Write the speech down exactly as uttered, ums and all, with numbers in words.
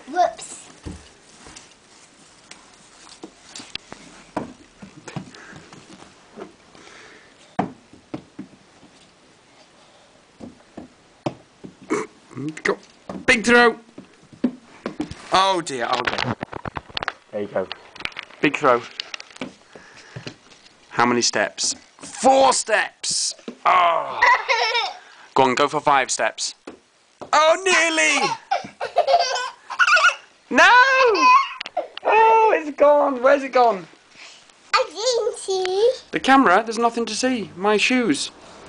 Whoops. Go. Big throw. Oh dear, I'll get it. There you go. Big throw. How many steps? Four steps! Oh. Go on, go for five steps. Oh, nearly! No! Oh, it's gone. Where's it gone? I didn't see. The camera, there's nothing to see. My shoes.